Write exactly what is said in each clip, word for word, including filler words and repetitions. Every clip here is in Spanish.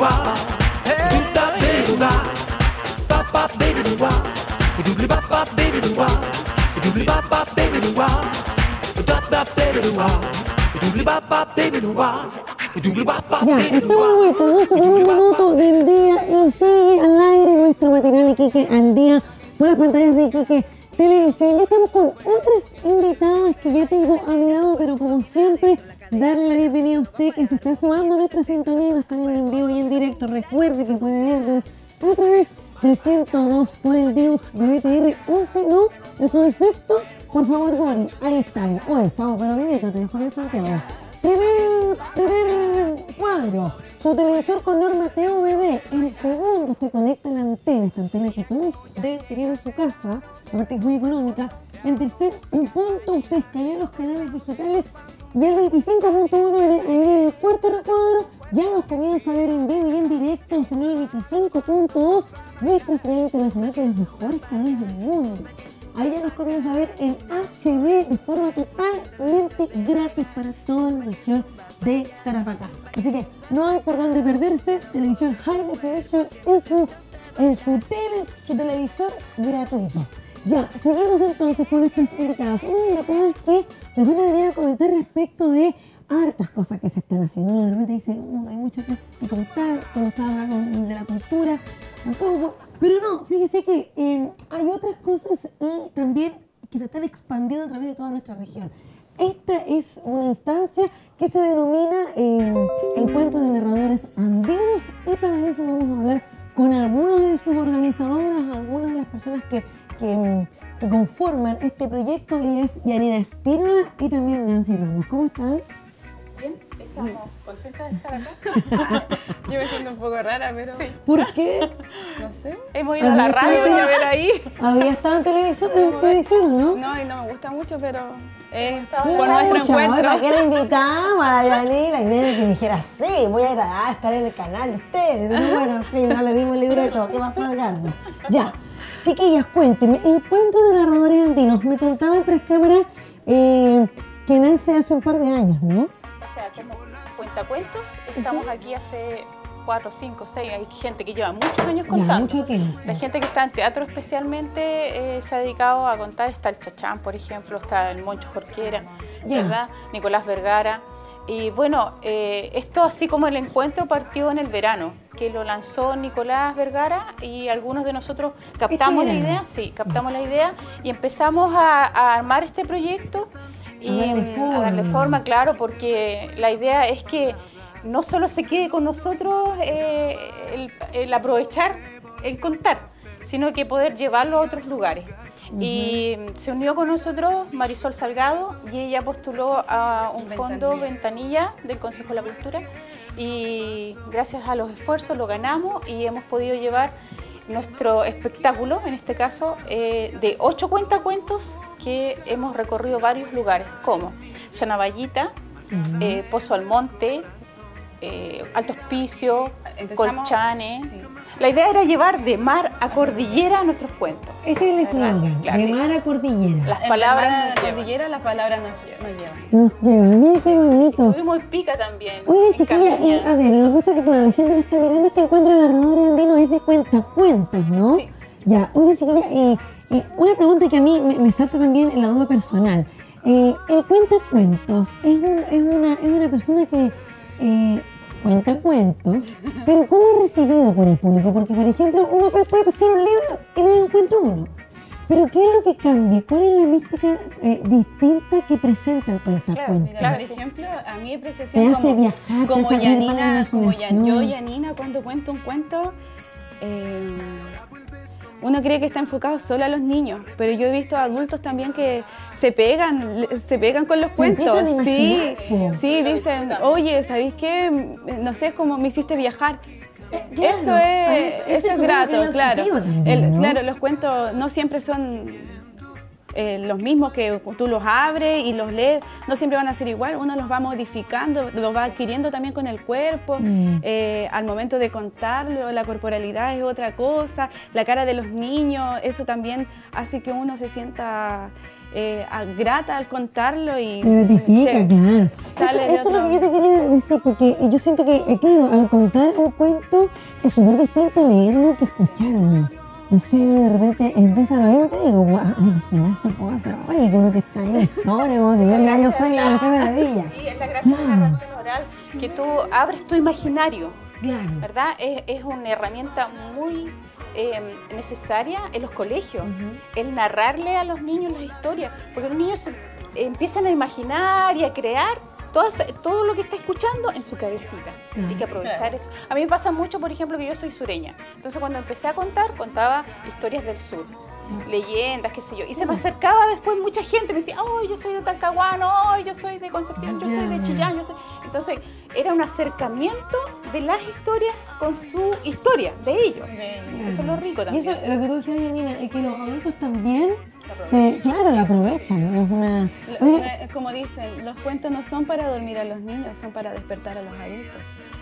Ya, estamos de vuelta, doce con un minuto del día y sigue al aire nuestro matinal Iquique al día por las pantallas de Iquique Televisión. Ya estamos con otras invitadas que ya tengo a mi lado, pero como siempre, darle la bienvenida a usted que se está sumando a nuestra sintonía y nos está viendo en vivo y en directo. Recuerde que puede vernos a través del ciento dos por el Diux de B T R o si no, en su defecto, por favor, Gori, ahí estamos. Hoy estamos, pero vivito, te dejo en Santiago. Primer, primer cuadro, su televisor con norma T V B. El segundo, usted conecta la antena, esta antena que tú debe tener en su casa, aparte es muy económica. En tercer punto, usted escanea los canales digitales. Y el veinticinco punto uno, ahí en el cuarto recuadro, ya nos comienza a ver en vivo y en directo, sino el veinticinco punto dos, nuestra señal internacional con los mejores canales del mundo. Ahí ya nos comienza a ver en H D de forma totalmente gratis para toda la región de Tarapacá. Así que no hay por dónde perderse. Televisión High Definition en su, en su tele, su televisor gratuito. Ya, seguimos entonces con nuestras invitadas. Unas invitadas que les van a venir a comentar respecto de hartas cosas que se están haciendo. Uno de repente dice, oh, hay muchas cosas que contar, como estaba hablando de la cultura, un poco. Pero no, fíjese que eh, hay otras cosas y también que se están expandiendo a través de toda nuestra región. Esta es una instancia que se denomina eh, Encuentro de Narradores Andinos y para eso vamos a hablar con algunas de sus organizadoras, algunas de las personas que, que, que conforman este proyecto. Ella es Yanina Espínola y también Nancy Ramos. ¿Cómo están? Bien, estamos contentas de estar acá. Yo me siento un poco rara, pero... Sí. ¿Por qué? No sé. Hemos ido a la radio y a ver ahí. Había estado en televisión, en televisión, ¿no? No, y no me gusta mucho, pero eh, no, por nuestro mucho, encuentro. ¿Para qué la invitamos a Yanina? La idea de que dijera, sí, voy a ir a estar en el canal de ustedes. Pero bueno, en fin, no le dimos libreto. ¿Qué pasó de Carlos? Ya, chiquillas, cuéntenme. Encuentro de Narradores Andinos. Me contaban tras cámaras eh, que nace hace un par de años, ¿no? O sea, como cuentacuentos, estamos aquí hace cuatro, cinco, seis, hay gente que lleva muchos años contando. Ya, mucho tiempo. La gente que está en teatro especialmente eh, se ha dedicado a contar, está el Chachán, por ejemplo, está el Moncho Jorquera, ya. ¿verdad? Nicolás Vergara. Y bueno, eh, esto así como el encuentro partió en el verano, que lo lanzó Nicolás Vergara y algunos de nosotros captamos la idea, sí, captamos la idea y empezamos a, a armar este proyecto y a darle forma. a darle forma, claro, porque la idea es que no solo se quede con nosotros eh, el, el aprovechar, el contar, sino que poder llevarlo a otros lugares. Uh-huh. Y se unió con nosotros Marisol Salgado y ella postuló a un fondo Ventanilla del Consejo de la Cultura y gracias a los esfuerzos lo ganamos y hemos podido llevar nuestro espectáculo, en este caso, eh, de ocho cuentacuentos que hemos recorrido varios lugares, como Chanaballita, uh-huh. eh, Pozo Almonte, eh, Alto Hospicio, Empezamos, Colchane. Sí. La idea era llevar de mar a cordillera nuestros cuentos. Ese es el eslogan, claro, de mar a cordillera. Las palabras de mar a cordillera, las palabras nos, nos llevan. Nos llevan, mira qué bonito. Estuvimos en Pica también. Oye, chiquilla, y a ver, una cosa que claro, la gente que está mirando este encuentro de Narradores Andinos es de cuentacuentos, ¿no? Sí. Ya, oye, chiquilla, y, y una pregunta que a mí me, me salta también en la duda personal. Eh, el cuentacuentos es, un, es, una, es una persona que... Eh, cuenta cuentos, pero ¿cómo es recibido por el público? Porque, por ejemplo, uno puede pescar un libro y leer un cuento uno. Pero ¿qué es lo que cambia? ¿Cuál es la mística eh, distinta que presenta el cuentacuentos? Claro, claro, por ejemplo, a mi apreciación te hace como, viajar, como te hace Yanina, como ya, yo, Yanina, cuando cuento un cuento, eh, uno cree que está enfocado solo a los niños, pero yo he visto adultos también que se pegan, se pegan con los se cuentos. Sí, sí, dicen, oye, ¿sabéis qué? No sé, es como me hiciste viajar. Claro, eso es, eso, eso es grato, claro. También, el, ¿no? Claro, los cuentos no siempre son eh, los mismos que tú los abres y los lees, no siempre van a ser igual, uno los va modificando, los va adquiriendo también con el cuerpo, mm. eh, al momento de contarlo, la corporalidad es otra cosa, la cara de los niños, eso también hace que uno se sienta eh, grata al contarlo y me gratifica, se, claro. Sale Eso, eso es lo otro... que yo te quería decir, porque yo siento que, eh, claro, al contar un cuento es súper distinto leerlo que escucharlo. No sé, de repente empiezan a oír, te digo, wow, a imaginarse cosas, oye, como que está en la historia, como que yo yo soy la qué maravilla. Sí, es la gracia de la narración oral, que tú abres tu imaginario, Claro. ¿verdad? Es, es una herramienta muy eh, necesaria en los colegios, uh-huh. el narrarle a los niños las historias, porque los niños se, eh, empiezan a imaginar y a crear todo, todo lo que está escuchando en su cabecita. Sí. Hay que aprovechar claro. eso. A mí me pasa mucho, por ejemplo, que yo soy sureña, entonces cuando empecé a contar, contaba historias del sur. Leyendas, qué sé yo, y se me acercaba después mucha gente, me decía, oh, yo soy de Talcahuano, oh, yo soy de Concepción, yo soy de Chillán, yo soy... Entonces, era un acercamiento de las historias con su historia, de ellos. Bien. Eso es lo rico también. Y eso, lo que tú decías, Janina, es que los adultos también, se, claro, la aprovechan. Es una... Como dicen, los cuentos no son para dormir a los niños, son para despertar a los adultos.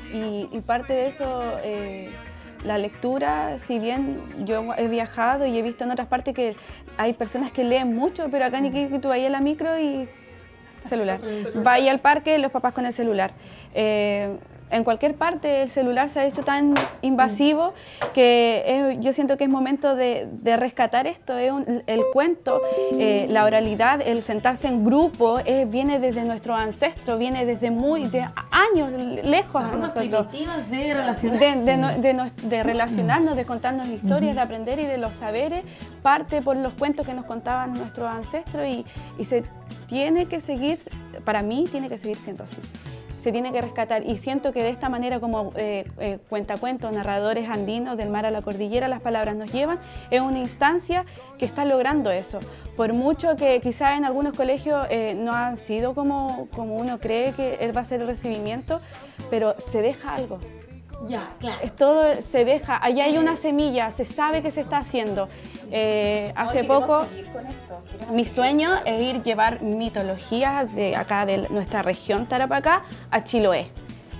Y, y parte de eso... Eh, la lectura, si bien yo he viajado y he visto en otras partes que hay personas que leen mucho, pero acá en Iquique tú vayas a la micro y celular. Vaya al parque, los papás con el celular. Eh, en cualquier parte el celular se ha hecho tan invasivo que es, yo siento que es momento de, de rescatar esto. Es un, el cuento, eh, la oralidad, el sentarse en grupo, eh, viene desde nuestros ancestros, viene desde muy de años lejos a nosotros. De relacionarse. De, de, de, de, de relacionarnos, de contarnos historias, uh-huh. de aprender y de los saberes, parte por los cuentos que nos contaban nuestros ancestros y, y se tiene que seguir, para mí tiene que seguir siendo así. Se tiene que rescatar y siento que de esta manera como eh, eh, cuentacuentos, narradores andinos del mar a la cordillera, las palabras nos llevan, es una instancia que está logrando eso. Por mucho que quizás en algunos colegios eh, no han sido como, como uno cree que él va a ser el recibimiento, pero se deja algo. Ya, claro. Es todo se deja, allá hay una semilla, se sabe que se está haciendo. Eh, hace no, poco, esto, mi sueño es ir llevar mitología de acá de nuestra región Tarapacá a Chiloé.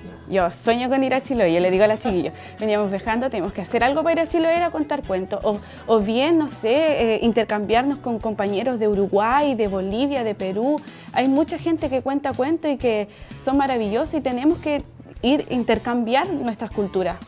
Yo sueño con ir a Chiloé, yo le digo a las chiquillos, veníamos viajando, tenemos que hacer algo para ir a Chiloé a contar cuentos, o, o bien, no sé, eh, intercambiarnos con compañeros de Uruguay, de Bolivia, de Perú. Hay mucha gente que cuenta cuentos y que son maravillosos y tenemos que ir intercambiar nuestras culturas.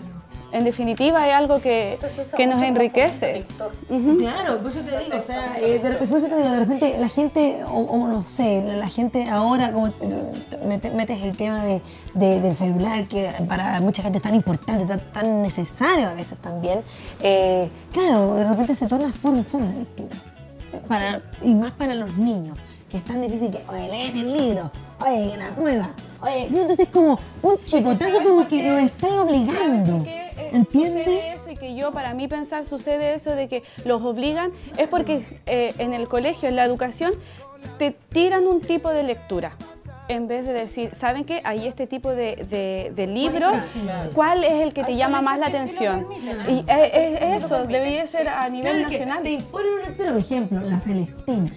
En definitiva es algo que, que nos enriquece. Uh-huh. Claro, por eso te digo, o sea, eh, de, por eso te digo, de repente la gente, o, o no sé, la gente ahora, como metes, metes el tema de, de, del celular, que para mucha gente es tan importante, tan, tan necesario a veces también, eh, claro, de repente se torna forma, forma de lectura. Para, y más para los niños, que es tan difícil que, oye, lees el libro, oye, la prueba, oye, entonces es como un chicotazo como que lo estáis obligando. ¿Entiendes? Sucede eso y que yo, para mí pensar, sucede eso de que los obligan, es porque eh, en el colegio, en la educación, te tiran un tipo de lectura. En vez de decir, ¿saben qué? Hay este tipo de, de, de libro, ¿cuál es el que te llama más la atención? Y es, es eso, debería ser a nivel nacional. Te imponen una lectura, por ejemplo, La Celestina.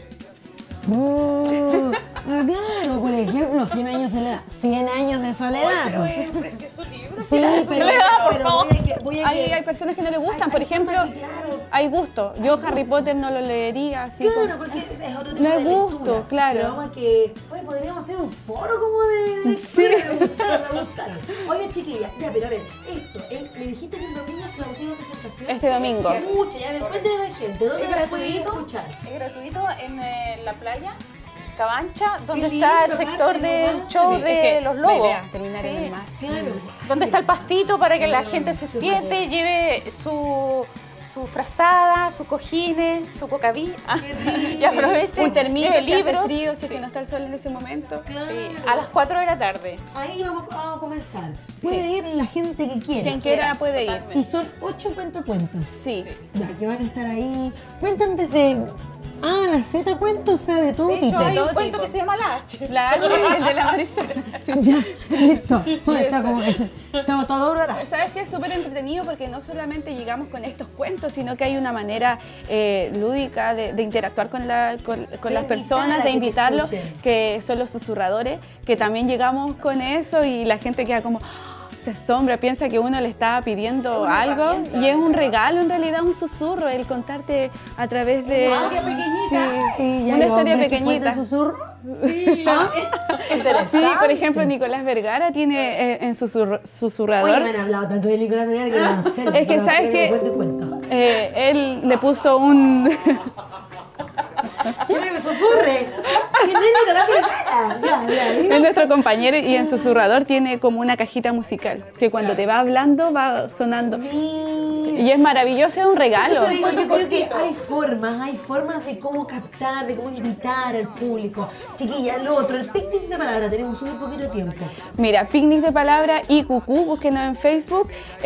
Uh, claro, por ejemplo, cien años de soledad. cien años de soledad. Pero es un precioso libro. Sí, pero, pero voy a que, voy a hay, que... hay personas que no les gustan, hay, por hay ejemplo, que, claro, hay gusto. Yo Harry Potter no lo leería así. Claro, como... porque es otro tipo no de hay gusto, lectura. claro. Pero vamos a que, oye, podríamos hacer un foro como de, de lectura. Sí. Me gustaron, me gustaron. Oye, chiquilla, ya, pero a ver, esto, eh, me dijiste que el domingo es la última presentación. Este domingo. Se escucha, ya, a ver, cuéntale a la gente, ¿dónde la pueden escuchar? Es gratuito en eh, la playa Cabancha, donde está el sector del show de que los lobos. Idea, terminar sí. en el mar. Claro. Donde está el pastito para que la gente se siente, lleve su, su frazada, sus cojines, su cocaví. Y aproveche. Un termito, lleve libros. Frío, si sí. es que no está el sol en ese momento. Claro. Sí, a las cuatro de la tarde. Ahí vamos, vamos a comenzar. Puede sí. ir la gente que quiera. Quien quiera puede ir. Y son ocho cuentacuentos. Sí. sí. Ya, que van a estar ahí. Cuentan desde... Ah, la Z cuento, o sea, de todo de hecho, tipo. hay de un todo cuento tipo. que se llama La H. La H, el de la Marisol. Ya, listo. Pues está como que se, estamos todo ahora. ¿Sabes qué? Es súper entretenido porque no solamente llegamos con estos cuentos, sino que hay una manera eh, lúdica de, de interactuar con, la, con, con las personas, de invitarlos, que son los susurradores, que también llegamos con eso y la gente queda como... se asombra, piensa que uno le está pidiendo algo y es un regalo, en realidad un susurro, el contarte a través de... Una historia pequeñita Y ya Una los historia hombres que pequeñita. cuentan susurro. Sí, interesante. Sí, por ejemplo, Nicolás Vergara tiene eh, en su susur- susurrador. Oye, me han hablado tanto de Nicolás Vergara que no sé. Es que, pero- ¿sabes pero qué? Cuento y cuento. Eh, él le puso un... Quiero que me susurre. ¿Quién es Nicolás Vergara? Ya, ya, ya. Es nuestro compañero y en su susurrador tiene como una cajita musical que cuando te va hablando va sonando. Y es maravilloso, es un regalo. Yo, digo, yo creo que hay formas, hay formas de cómo captar, de cómo invitar al público. Chiquilla, lo otro, el picnic de palabra, tenemos muy poquito tiempo. Mira, Picnic de Palabra y Cucú, búsquenos en Facebook,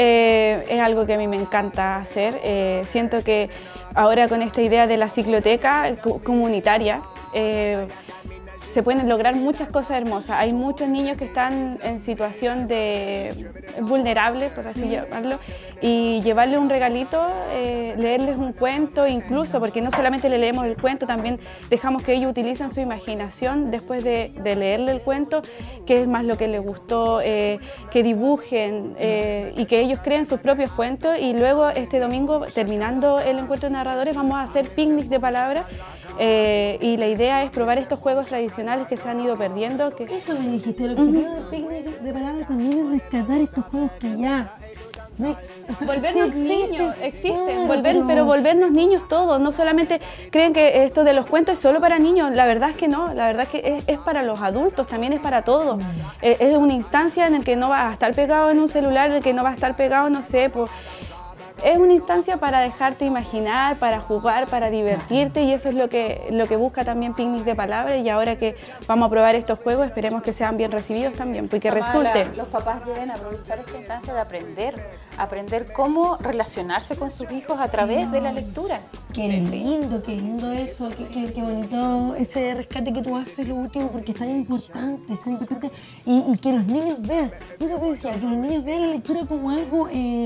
eh, es algo que a mí me encanta hacer. Eh, siento que ahora con esta idea de la cicloteca co- comunitaria, eh, se pueden lograr muchas cosas hermosas. Hay muchos niños que están en situación de vulnerable, por así llamarlo, y llevarles un regalito, eh, leerles un cuento, incluso, porque no solamente le leemos el cuento, también dejamos que ellos utilicen su imaginación después de, de leerle el cuento, qué es más lo que les gustó, eh, que dibujen eh, y que ellos creen sus propios cuentos. Y luego este domingo, terminando el encuentro de narradores, vamos a hacer picnic de palabras. Eh, y la idea es probar estos juegos tradicionales que se han ido perdiendo. Que... Eso me dijiste, el objetivo del picnic de, de palabra también es rescatar estos juegos que ya... No ex- o sea, Volvernos sí existen, niños, existen, claro, volver, pero... volvernos niños todos, no solamente creen que esto de los cuentos es solo para niños, la verdad es que no, la verdad es que es, es para los adultos, también es para todos. Mm. Eh, es una instancia en la que no vas a estar pegado en un celular, en el que no vas a estar pegado, no sé, pues... Es una instancia para dejarte imaginar, para jugar, para divertirte, y eso es lo que, lo que busca también Picnic de Palabras. Y ahora que vamos a probar estos juegos, esperemos que sean bien recibidos también, porque Mamá, resulte. la- los papás deben aprovechar esta instancia de aprender, aprender cómo relacionarse con sus hijos a través de la lectura. Qué lindo, qué lindo eso, qué, qué, qué bonito ese rescate que tú haces, lo último, porque es tan importante, es tan importante. Y, y que los niños vean, eso te decía, que los niños vean la lectura como algo eh,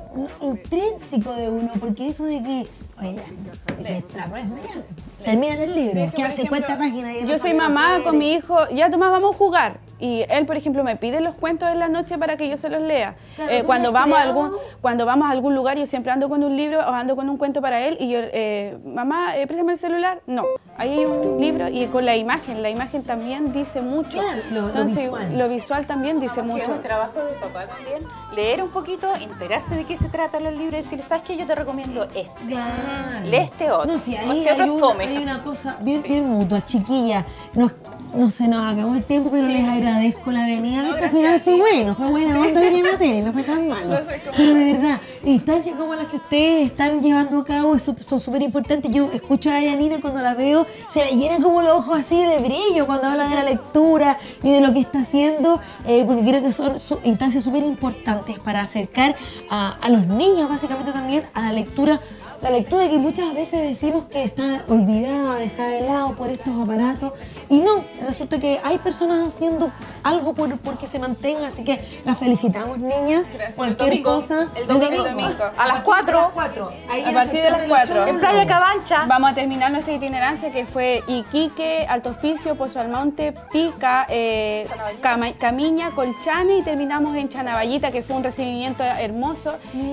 intrínseco de uno, porque eso de que, oye, ya, de que la pruebas mañana, termina el libro, que hace cuántas páginas. y Yo soy mamá con mi hijo, ya Tomás, vamos a jugar. Y él, por ejemplo, me pide los cuentos en la noche para que yo se los lea. Claro, Eh, tú cuando, le has vamos a creado- algún, cuando vamos a algún lugar, yo siempre ando con un libro o ando con un cuento para él. Y yo, eh, mamá, eh, préstame el celular. No, ahí hay un libro y con la imagen. La imagen también dice mucho. Claro, lo- lo Entonces, visual. lo visual también dice Que es mucho. un trabajo del papá también, leer un poquito, enterarse de qué se trata los libros y decirle, ¿sabes qué? Yo te recomiendo este. Claro. Lee este otro. No, sí, ahí Este otro hay, es una, fome. hay una cosa bien, bien mutua, chiquilla. Nos, no se nos acabó el tiempo, pero les agradezco la venida. Este al final fue bueno, fue buena onda de materia, no fue tan malo. Pero de verdad, instancias como las que ustedes están llevando a cabo son son súper importantes. Yo escucho a Yanina cuando la veo, se le llenan como los ojos así de brillo cuando habla de la lectura y de lo que está haciendo, eh, porque creo que son su- instancias súper importantes para acercar a, a los niños, básicamente también, a la lectura. La lectura que muchas veces decimos que está olvidada, dejada de lado por estos aparatos. Y no, resulta que hay personas haciendo algo por, por que se mantenga, así que las felicitamos, niñas. Gracias. Cualquier El domingo, cosa. el domingo. A las cuatro. Ahí A en el partir de sector las los cuatro. Chorros. En Playa Cabancha. Vamos a terminar nuestra itinerancia que fue Iquique, Alto Hospicio, Pozo Almonte, Pica, eh, Cama- Camiña, Colchane, y terminamos en Chanaballita, que fue un recibimiento hermoso.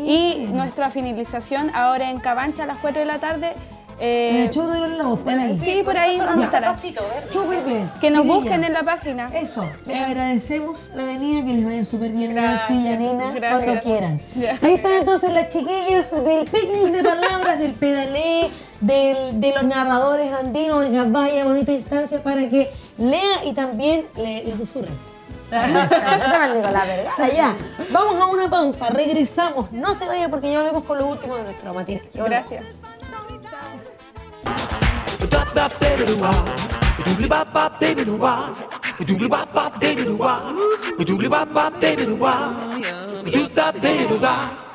Y nuestra finalización ahora en Cabancha a las cuatro de la tarde. eh, En el show de los lobos, por ahí. sí, por ahí vamos a estar. Súper bien. Que nos Chiquillas, busquen en la página. Eso, les agradecemos la venida, que les vaya súper bien, Gracias, Nancy, Yanina, gracias. cuando quieran. Ya. Ahí están entonces las chiquillas del picnic de palabras, del pedalé, del, de los narradores andinos. Oiga, vaya bonita instancia para que lea y también le, le susurren. Yo también digo la Vergara ya. Vamos a una pausa, regresamos. No se vaya porque ya volvemos con lo último de nuestro matinal. Gracias. Bop bop baby doo wah, doobly bop bop baby doo wah, doobly bop bop baby doo wah, doobly bop bop baby doo wah, doop bop baby doo wah.